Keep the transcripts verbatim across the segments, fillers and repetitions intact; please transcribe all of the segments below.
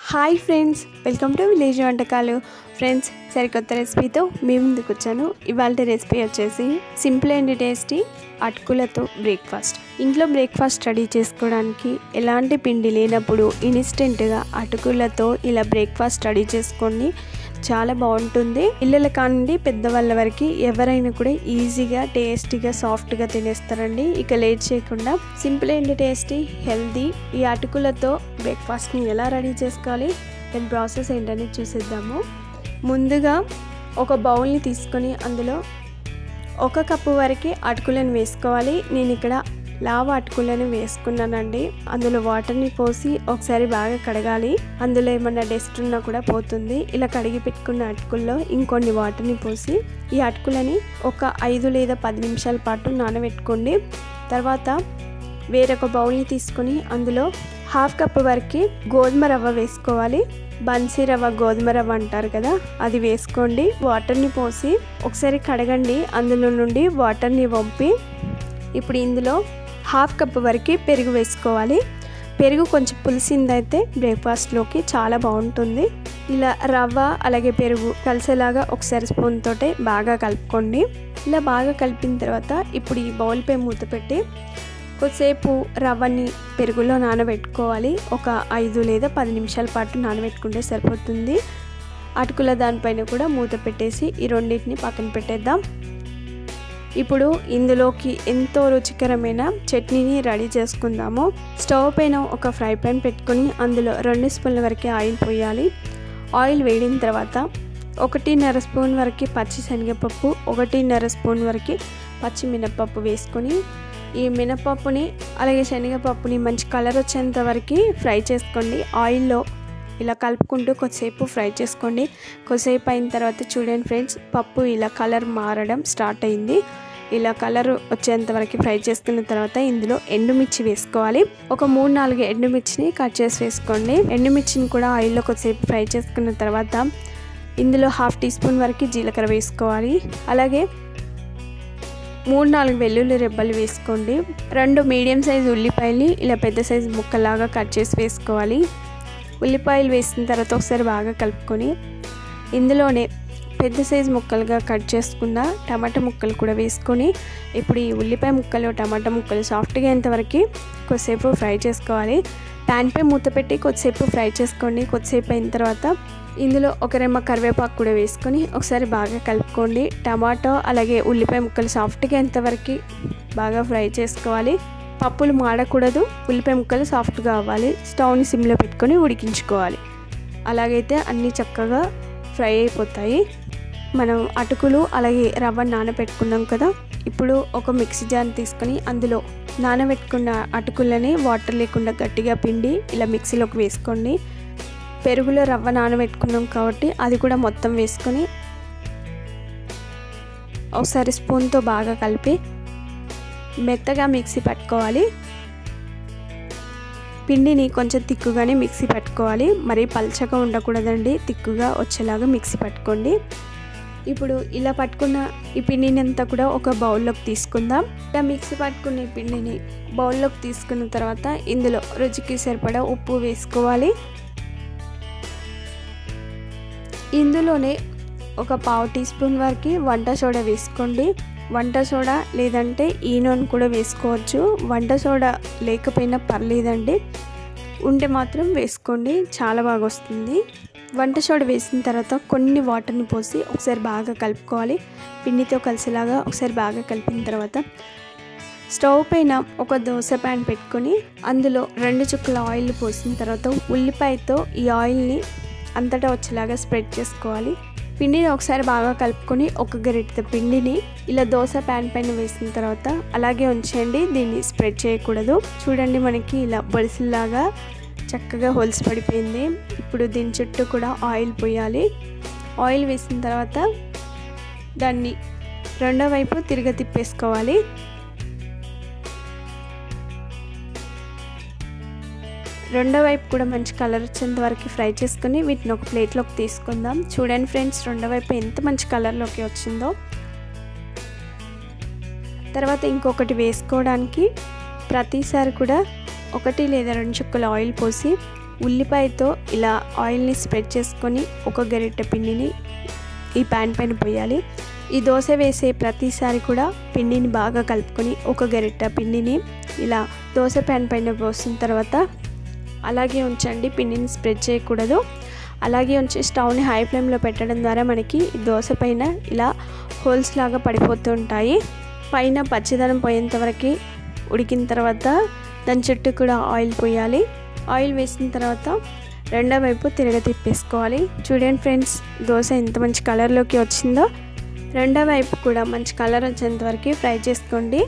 Hi friends, welcome to village వంటకాలు. Friends, సరికొత్త రెసిపీతో మీ ముందుకు వచ్చాను. ఇవాళ రెసిపీ వచ్చేసి సింపుల్ అండ్ టేస్టీ అటుకులతో బ్రేక్ఫాస్ట్. ఇంట్లో బ్రేక్ఫాస్ట్ రెడీ చేసుకోవడానికి ఎలాంటి పిండి లేనప్పుడు ఇన్స్టెంట్గా అటుకులతో ఇలా బ్రేక్ఫాస్ట్ రెడీ చేసుకోండి. చాలా బాగుంటుంది. పిల్లల కానివ్వండి పెద్దవాళ్ళ వరకు ఎవరైనా కూడా ఈజీగా టేస్టీగా సాఫ్ట్గా తినేస్తారండి. ఇక లేట్ చేయకుండా సింపుల్ అండ్ టేస్టీ హెల్దీ ఈ అటుకులతో బ్రేక్ఫాస్ట్ని ఎలా రెడీ చేసుకోవాలి, దాని ప్రాసెస్ ఏంటని చూసేద్దాము. ముందుగా ఒక బౌల్ని తీసుకొని అందులో ఒక కప్పు వరకు అటుకులను వేసుకోవాలి. నేను ఇక్కడ లావా అటుకులను వేసుకున్నానండి. అందులో వాటర్ని పోసి ఒకసారి బాగా కడగాలి. అందులో ఏమన్నా డస్ట్ ఉన్నా కూడా పోతుంది. ఇలా కడిగి పెట్టుకున్న అటుకుల్లో ఇంకొన్ని వాటర్ని పోసి ఈ అటుకులని ఒక ఐదు లేదా పది నిమిషాల పాటు నానబెట్టుకోండి. తర్వాత వేరొక బౌల్ని తీసుకొని అందులో హాఫ్ కప్ వరకు గోధుమ రవ్వ వేసుకోవాలి. బన్సీ రవ్వ, గోధుమ రవ్వ అంటారు కదా, అది వేసుకోండి. వాటర్ని పోసి ఒకసారి కడగండి. అందులో నుండి వాటర్ని వంపి ఇప్పుడు ఇందులో హాఫ్ కప్ వరకు పెరుగు వేసుకోవాలి. పెరుగు కొంచెం పులిసిందైతే బ్రేక్ఫాస్ట్లోకి చాలా బాగుంటుంది. ఇలా రవ్వ అలాగే పెరుగు కలిసేలాగా ఒకసారి స్పూన్ తోటే బాగా కలుపుకోండి. ఇలా బాగా కలిపిన తర్వాత ఇప్పుడు ఈ బౌల్పై మూత పెట్టి కొద్దిసేపు రవ్వని పెరుగులో నానబెట్టుకోవాలి. ఒక ఐదు లేదా పది నిమిషాల పాటు నానబెట్టుకుంటే సరిపోతుంది. అటుకుల దానిపైన కూడా మూత పెట్టేసి ఈ రెండింటిని పక్కన పెట్టేద్దాం. ఇప్పుడు ఇందులోకి ఎంతో రుచికరమైన చట్నీని రెడీ చేసుకుందాము. స్టవ్ పైన ఒక ఫ్రై పాన్ పెట్టుకొని అందులో రెండు స్పూన్ల వరకు ఆయిల్ పోయాలి. ఆయిల్ వేడిన తర్వాత ఒకటిన్నర స్పూన్ వరకు పచ్చి శనగపప్పు, ఒకటిన్నర స్పూన్ వరకు పచ్చి మినపప్పు వేసుకొని ఈ మినపప్పుని అలాగే శనగపప్పుని మంచి కలర్ వచ్చేంత వరకు ఫ్రై చేసుకోండి. ఆయిల్లో ఇలా కలుపుకుంటూ కొద్దిసేపు ఫ్రై చేసుకోండి. కొద్దిసేపు అయిన తర్వాత చూడండి ఫ్రెండ్స్, పప్పు ఇలా కలర్ మారడం స్టార్ట్ అయింది. ఇలా కలర్ వచ్చేంత వరకు ఫ్రై చేసుకున్న తర్వాత ఇందులో ఎండుమిర్చి వేసుకోవాలి. ఒక మూడు నాలుగు ఎండుమిర్చిని కట్ చేసి వేసుకోండి. ఎండుమిర్చిని కూడా ఆయిల్లో కొద్దిసేపు ఫ్రై చేసుకున్న తర్వాత ఇందులో హాఫ్ టీ స్పూన్ వరకు జీలకర్ర వేసుకోవాలి. అలాగే మూడు నాలుగు వెల్లుల్లి రెబ్బలు వేసుకోండి. రెండు మీడియం సైజు ఉల్లిపాయలు ఇలా పెద్ద సైజు ముక్కలాగా కట్ చేసి వేసుకోవాలి. ఉల్లిపాయలు వేసిన తర్వాత ఒకసారి బాగా కలుపుకొని ఇందులోనే పెద్ద సైజు ముక్కలుగా కట్ చేసుకున్న టమాటా ముక్కలు కూడా వేసుకొని ఇప్పుడు ఈ ఉల్లిపాయ ముక్కలు టమాటా ముక్కలు సాఫ్ట్గా అయ్యేంతవరకు కొద్దిసేపు ఫ్రై చేసుకోవాలి. ప్యాన్పై మూత పెట్టి కొద్దిసేపు ఫ్రై చేసుకోండి. కొద్దిసేపు అయిన తర్వాత ఇందులో ఒక రెమ్మ కరివేపాకు కూడా వేసుకొని ఒకసారి బాగా కలుపుకోండి. టమాటో అలాగే ఉల్లిపాయ ముక్కలు సాఫ్ట్గా అయ్యేంతవరకు బాగా ఫ్రై చేసుకోవాలి. పప్పులు మాడకూడదు, ఉల్లిపాయ ముక్కలు సాఫ్ట్గా అవ్వాలి. స్టవ్ని సిమ్లో పెట్టుకొని ఉడికించుకోవాలి. అలాగైతే అన్నీ చక్కగా ఫ్రై అయిపోతాయి. మనం అటుకులు అలాగే రవ్వ నానబెట్టుకున్నాం కదా, ఇప్పుడు ఒక మిక్సీ జార్ తీసుకొని అందులో నానబెట్టుకున్న అటుకులని వాటర్ లేకుండా గట్టిగా పిండి ఇలా మిక్సీలోకి వేసుకోండి. పెరుగులో రవ్వ నానబెట్టుకున్నాం కాబట్టి అది కూడా మొత్తం వేసుకొని ఒకసారి స్పూన్తో బాగా కలిపి మెత్తగా మిక్సీ పట్టుకోవాలి. పిండిని కొంచెం తిక్కుగానే మిక్సీ పట్టుకోవాలి. మరీ పల్చగా ఉండకూడదండి, తిక్కుగా వచ్చేలాగా మిక్సీ పట్టుకోండి. ఇప్పుడు ఇలా పట్టుకున్న ఈ పిండిని అంతా కూడా ఒక బౌల్లోకి తీసుకుందాం. ఇలా మిక్సీ పట్టుకున్న ఈ పిండిని బౌల్లోకి తీసుకున్న తర్వాత ఇందులో రుచికి సరిపడా ఉప్పు వేసుకోవాలి. ఇందులోనే ఒక పావు టీ స్పూన్ వరకు వంట సోడా వేసుకోండి. వంట సోడా లేదంటే ఈనోని కూడా వేసుకోవచ్చు. వంట సోడా లేకపోయినా పర్లేదండి, ఉంటే మాత్రం వేసుకోండి, చాలా బాగా వస్తుంది. వంట సోడా వేసిన తర్వాత కొన్ని వాటర్ని పోసి ఒకసారి బాగా కలుపుకోవాలి. పిండితో కలిసేలాగా ఒకసారి బాగా కలిపిన తర్వాత స్టవ్ పైన ఒక దోశ ప్యాన్ పెట్టుకొని అందులో రెండు చుక్కల ఆయిల్ పోసిన తర్వాత ఉల్లిపాయతో ఈ ఆయిల్ని అంతటా వచ్చేలాగా స్ప్రెడ్ చేసుకోవాలి. పిండిని ఒకసారి బాగా కలుపుకొని ఒక గరిటె పిండిని ఇలా దోశ ప్యాన్ పైన వేసిన తర్వాత అలాగే ఉంచండి, దీన్ని స్ప్రెడ్ చేయకూడదు. చూడండి, మనకి ఇలా బొడిసిల్లాగా చక్కగా హోల్స్ పడిపోయింది. ఇప్పుడు దీని చుట్టూ కూడా ఆయిల్ పోయాలి. ఆయిల్ వేసిన తర్వాత దాన్ని రెండో వైపు తిరగ తిప్పేసుకోవాలి. రెండో వైపు కూడా మంచి కలర్ వచ్చేంత వరకు ఫ్రై చేసుకొని వీటిని ఒక ప్లేట్లోకి తీసుకుందాం. చూడండి ఫ్రెండ్స్, రెండో వైపు ఎంత మంచి కలర్లోకి వచ్చిందో. తర్వాత ఇంకొకటి వేసుకోవడానికి ప్రతిసారి కూడా ఒకటి లేదా రెండు చుక్కల ఆయిల్ పోసి ఉల్లిపాయతో ఇలా ఆయిల్ని స్ప్రెడ్ చేసుకొని ఒక గరిటె పిండిని ఈ ప్యాన్ పైన పోయాలి. ఈ దోశ వేసే ప్రతిసారి కూడా పిండిని బాగా కలుపుకొని ఒక గరిటె పిండిని ఇలా దోశ ప్యాన్ పైన పోసిన తర్వాత అలాగే ఉంచండి, పిండిని స్ప్రెడ్ చేయకూడదు. అలాగే ఉంచి స్టవ్ని హై ఫ్లేమ్లో పెట్టడం ద్వారా మనకి దోశ పైన ఇలా హోల్స్ లాగా పడిపోతూ ఉంటాయి. పైన పచ్చిదనం పోయేంత వరకు ఉడికిన తర్వాత దాని చుట్టూ కూడా ఆయిల్ పోయాలి. ఆయిల్ వేసిన తర్వాత రెండో వైపు తిరగ తిప్పేసుకోవాలి. చూడండి ఫ్రెండ్స్, దోశ ఎంత మంచి కలర్లోకి వచ్చిందో. రెండో వైపు కూడా మంచి కలర్ వచ్చేంత వరకు ఫ్రై చేసుకోండి.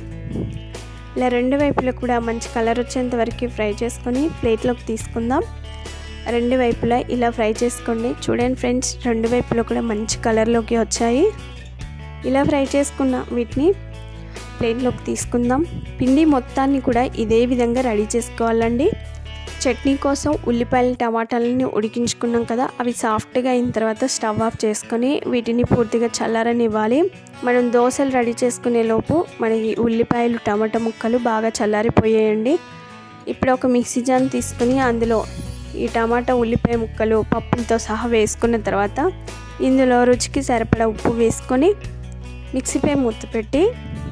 ఇలా రెండు వైపులో కూడా మంచి కలర్ వచ్చేంత వరకు ఫ్రై చేసుకొని ప్లేట్లోకి తీసుకుందాం. రెండు వైపులా ఇలా ఫ్రై చేసుకోండి. చూడండి ఫ్రెండ్స్, రెండు వైపులో కూడా మంచి కలర్లోకి వచ్చాయి. ఇలా ఫ్రై చేసుకున్న వీటిని ప్లేట్లోకి తీసుకుందాం. పిండి మొత్తాన్ని కూడా ఇదే విధంగా రెడీ చేసుకోవాలండి. చట్నీ కోసం ఉల్లిపాయలు టమాటాలని ఉడికించుకున్నాం కదా, అవి సాఫ్ట్గా అయిన తర్వాత స్టవ్ ఆఫ్ చేసుకొని వీటిని పూర్తిగా చల్లారనివ్వాలి. మనం దోశలు రెడీ చేసుకునే లోపు మనకి ఉల్లిపాయలు టమాటా ముక్కలు బాగా చల్లారిపోయాయండి. ఇప్పుడు ఒక మిక్సీ జార్ తీసుకుని అందులో ఈ టమాటా ఉల్లిపాయ ముక్కలు పప్పులతో సహా వేసుకున్న తర్వాత ఇందులో రుచికి సరిపడా ఉప్పు వేసుకొని మిక్సీపై మూత పెట్టి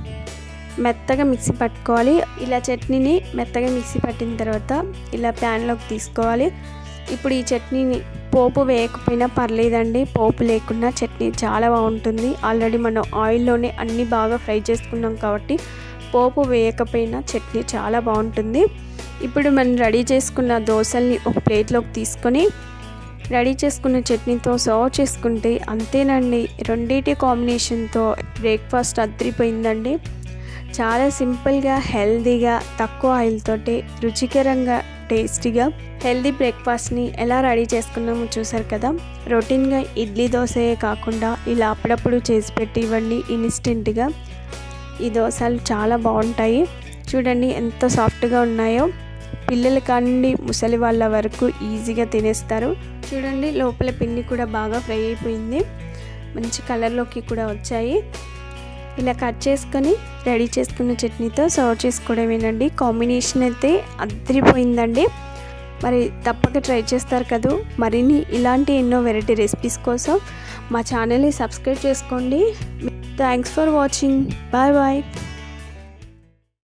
మెత్తగా మిక్సీ పట్టుకోవాలి. ఇలా చట్నీని మెత్తగా మిక్సీ పట్టిన తర్వాత ఇలా ప్యాన్లోకి తీసుకోవాలి. ఇప్పుడు ఈ చట్నీని పోపు వేయకపోయినా పర్లేదండి, పోపు లేకుండా చట్నీ చాలా బాగుంటుంది. ఆల్రెడీ మనం ఆయిల్లోనే అన్నీ బాగా ఫ్రై చేసుకున్నాం కాబట్టి పోపు వేయకపోయినా చట్నీ చాలా బాగుంటుంది. ఇప్పుడు మనం రెడీ చేసుకున్న దోశల్ని ఒక ప్లేట్లోకి తీసుకొని రెడీ చేసుకున్న చట్నీతో సర్వ్ చేసుకుంటే అంతేనండి. రెండింటి కాంబినేషన్తో బ్రేక్ఫాస్ట్ అదిరిపోయిందండి. చాలా సింపుల్గా, హెల్తీగా, తక్కువ ఆయిల్ తోటి రుచికరంగా, టేస్టీగా హెల్తీ బ్రేక్ఫాస్ట్ని ఎలా రెడీ చేసుకున్నామో చూసారు కదా. రొటీన్గా ఇడ్లీ దోశయే కాకుండా ఇలా అప్పుడప్పుడు చేసి పెట్టి ఇవ్వండి ఇన్స్టెంట్గా. ఈ దోశలు చాలా బాగుంటాయి. చూడండి ఎంత సాఫ్ట్గా ఉన్నాయో. పిల్లల కానిండి ముసలి వాళ్ళ వరకు ఈజీగా తినేస్తారు. చూడండి లోపల పిండి కూడా బాగా ఫ్రై అయిపోయింది, మంచి కలర్లోకి కూడా వచ్చాయి. ఇలా కట్ చేసుకొని రెడీ చేసుకున్న చట్నీతో సర్వ్ చేసుకోవడమేనండి. కాంబినేషన్ అయితే అదిరిపోయిందండి. మరి తప్పక ట్రై చేస్తారు కదా. మరిన్ని ఇలాంటి ఎన్నో వెరైటీ రెసిపీస్ కోసం మా ఛానల్ని సబ్స్క్రైబ్ చేసుకోండి. Thanks for watching. Bye bye.